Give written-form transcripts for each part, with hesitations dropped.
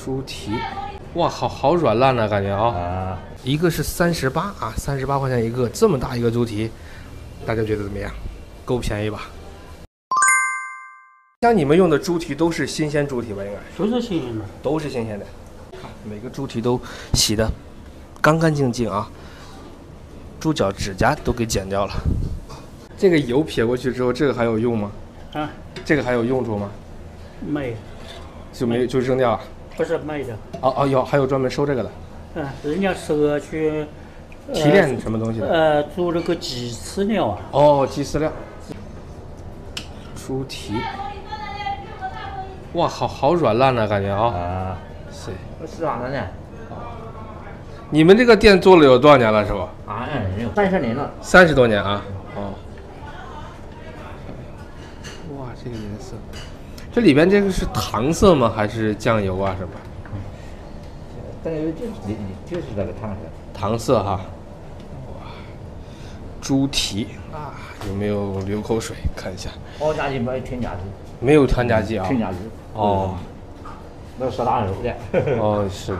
猪蹄，哇，好软烂啊，感觉啊。一个是38啊，38块钱一个，这么大一个猪蹄，大家觉得怎么样？够便宜吧？像你们用的猪蹄都是新鲜猪蹄吧？应该都是新鲜的， 都是新鲜的。看每个猪蹄都洗的干干净净啊，猪脚指甲都给剪掉了。这个油撇过去之后，这个还有用吗？ 啊， 这个还有用处吗？ 没， 就没就扔掉啊？ 不是没的。 哦，有还有专门收这个的。 人家是去提炼什么东西的？ 做这个鸡饲料啊。 哦，鸡饲料。猪蹄，哇，好软烂啊，感觉啊。是。 是啊，呢。 你们这个店做了有多少年了，师傅？ 有30年了。 30多年啊。哦。哇，这个颜色，这里边这个是糖色吗？还是酱油啊什么？ 这个就是这个糖色哈。哇，猪蹄啊，有没有流口水？看一下。 高加剂没有添加剂。没有添加剂啊。 添加剂。 哦。 那是大肉的。 哦，是的。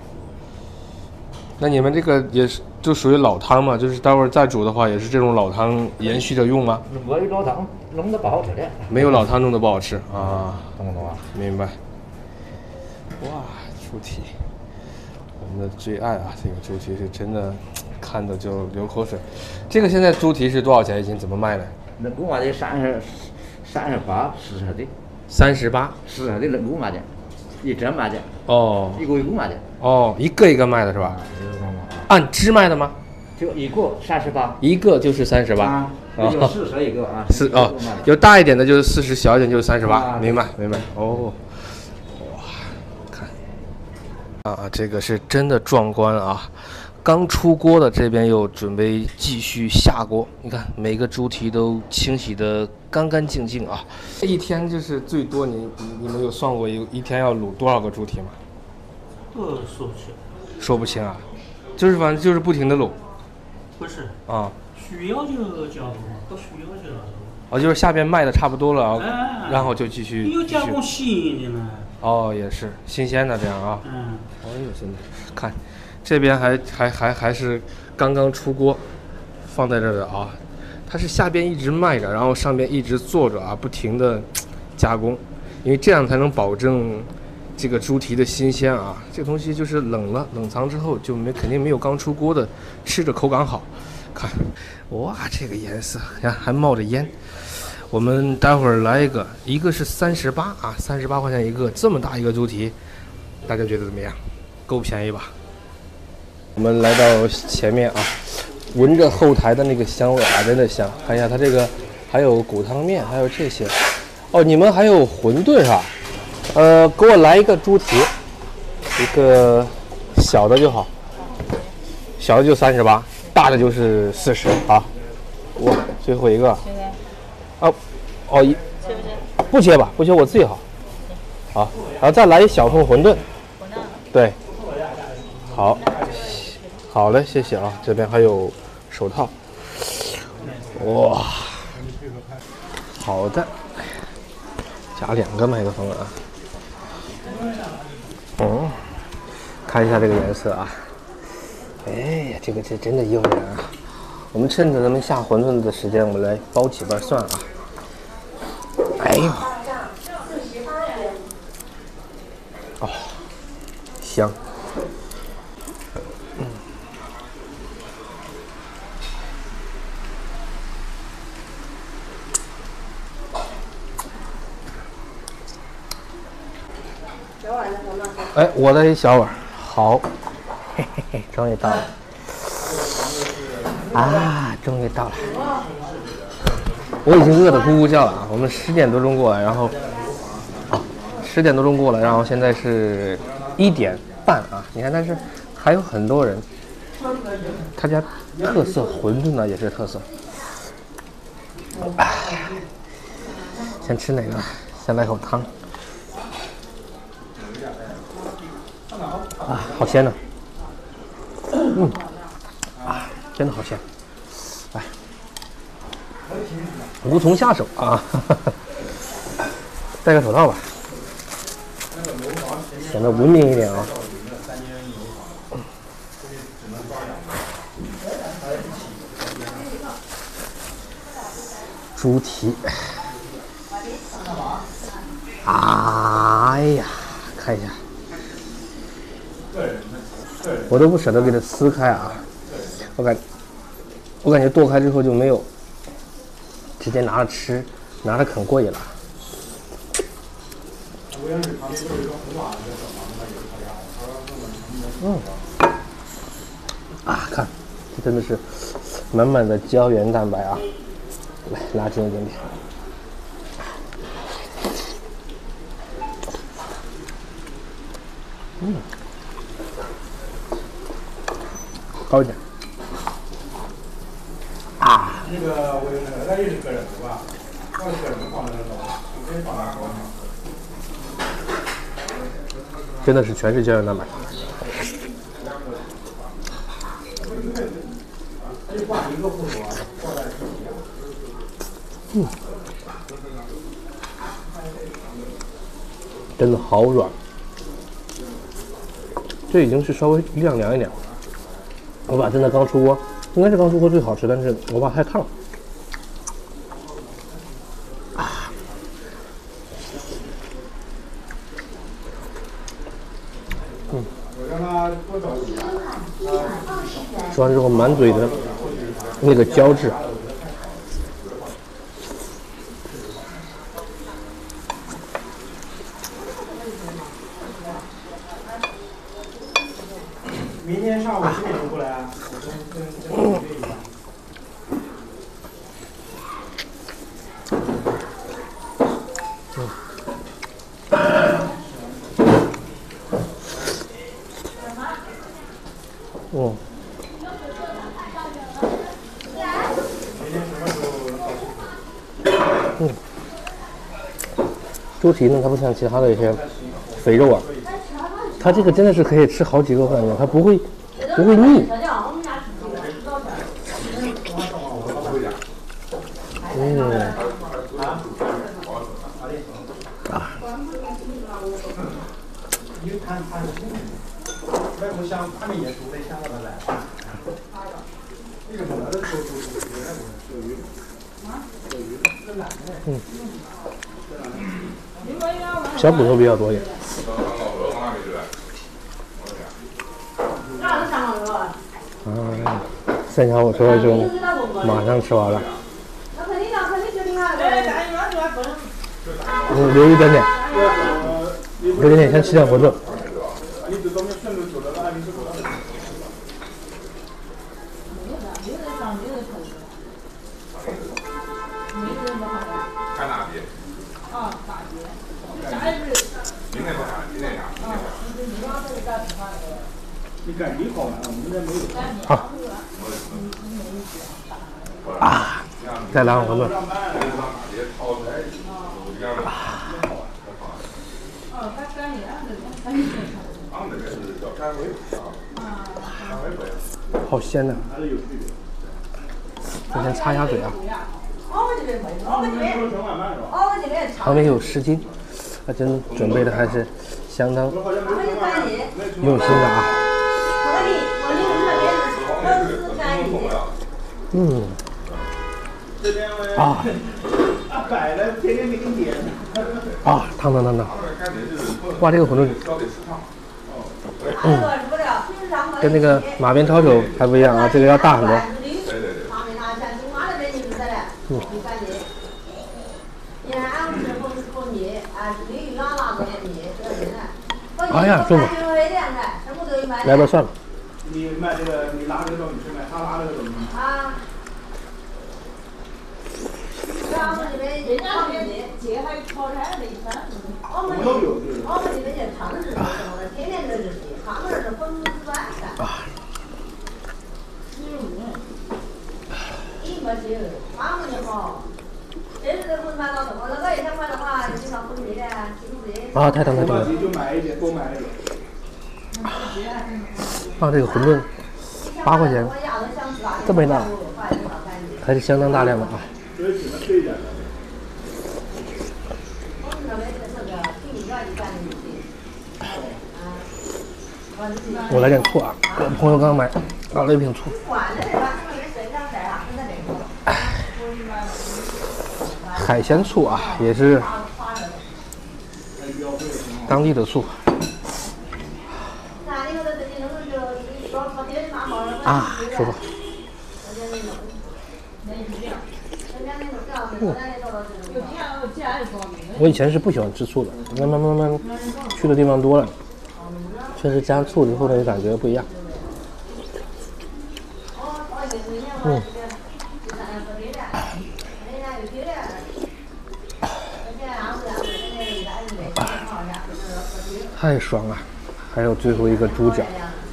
那你们这个也是就属于老汤嘛？就是待会儿再煮的话，也是这种老汤延续着用吗？ 没有老汤弄得不好吃的。 没有老汤弄得不好吃啊。 懂不懂啊？ 明白。哇，猪蹄，我们的最爱啊！这个猪蹄是真的，看着就流口水。这个现在猪蹄是多少钱一斤？怎么卖呢？ 人工卖的38、40的。 38。 40的人工卖的，一只卖的。 哦。 一个卖的。 哦，一个一个卖的是吧？按只卖的吗？ 就一个38。 一个就是38。 啊。有40一个啊。 有大一点的就是40，小一点就是38。明白。哦。哇，看。啊，这个是真的壮观啊！刚出锅的这边又准备继续下锅，你看每个猪蹄都清洗的干干净净啊！一天就是最多，你们有算过一天要卤多少个猪蹄吗？ 说不清。 说不清啊，就是反正就是不停的卤。 不是。 啊。 需要就加工，不需要就拉倒。就是下边卖的差不多了，然后就继续。 有加工新的呢。 哦，也是新鲜的这样啊。哎呦，真的看。这边还是刚刚出锅，放在这儿的啊，它是下边一直卖着，然后上边一直做着啊，不停的加工，因为这样才能保证这个猪蹄的新鲜啊。这个东西就是冷藏之后就肯定没有刚出锅的吃着口感好。看，哇，这个颜色，看还冒着烟。我们待会儿来一个是38啊，38块钱一个，这么大一个猪蹄，大家觉得怎么样？够便宜吧？我们来到前面啊，闻着后台的那个香味啊，真的香。看一下它这个，还有骨汤面，还有这些。哦，你们还有馄饨是吧？给我来一个猪蹄，一个小的就好，小的就38，大的就是40啊。哇，最后一个。不切吧，不切我自己好。好，然后再来一小份馄饨。对。好。好嘞，谢谢啊！这边还有手套，哇，好的，加2个麦克风啊。看一下这个颜色啊，哎呀，这真的诱人啊！我们趁着咱们下馄饨的时间，我们来包几瓣蒜啊。哎呦，哦，香。哎，我的一小碗，好，嘿嘿嘿，终于到了，啊，终于到了，我已经饿得咕咕叫了啊！我们10点多钟过来，然后10点多钟过来，然后现在是1点半啊！你看，但是还有很多人，他家特色馄饨呢也是特色。先吃哪个？先来口汤。啊，好鲜呢！真的好鲜。来，无从下手啊！戴个手套吧。 显得文明一点啊。猪蹄，哎呀，看一下，我都不舍得给它撕开啊，我感觉剁开之后就没有直接拿着吃，拿着啃过瘾了。看，这真的是满满的胶原蛋白啊！来，拉近一点点。高一点。 那个我有那也是个人的吧？我个人放在那个，你可以放那个。 真的是全是胶原蛋白。真的好软，这已经是稍微晾凉一点。我把真的刚出锅，应该是刚出锅最好吃，但是我怕太烫。吃完之后满嘴的那个胶质。 明天上午7点钟过来啊！我跟一下。猪蹄呢，它不像其他的一些肥肉啊，它这个真的是可以吃好几个饭的，它不会腻。小骨头比较多一点。3小火车就马上吃完了。留一点点，先吃点馄饨。好。再来碗馄饨。好鲜呐！我先擦一下嘴啊。旁边有湿巾，他真准备的还是相当用心的啊。烫！哇，这个馄饨，跟那个马边抄手还不一样啊，这个要大很多。哎呀，中了！来吧，算了。 你卖这个，你拿这个东西去卖，他拿这个东西。我们都有。 太烫了！ 就买一点，多买一点。 这个馄饨8块钱，这么大，还是相当大量的啊。 我来点醋啊！我朋友刚买了一瓶醋。海鲜醋啊，也是当地的醋啊，舒服。我以前是不喜欢吃醋的，慢慢去的地方多了，确实加醋以后那个感觉不一样。太爽了！还有最后一个猪脚。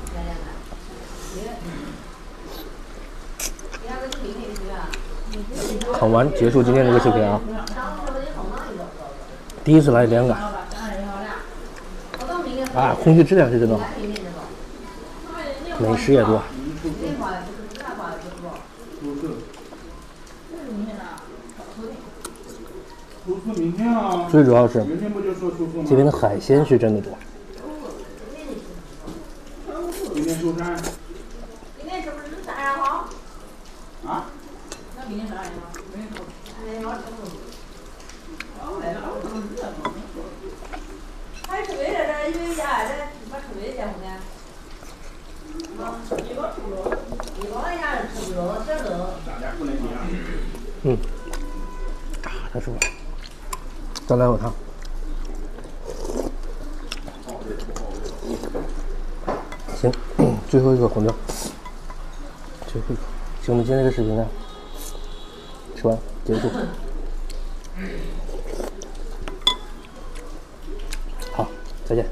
烤完结束今天这个视频啊，第一次来连杆啊，空气质量是真的好，美食也多。最主要是这边的海鲜是真的多。 今天收山。 今天是不是3月号？ 啊？ 那明天12月号，没有。还特别在这，因为家这把特别结婚呢。一个出肉，一个人家吃不肉，这个。 大家不能这样。 太舒服了。再来碗汤。行，最后一个红椒，最后一个。行，我们今天这个视频呢，吃完结束。好，再见。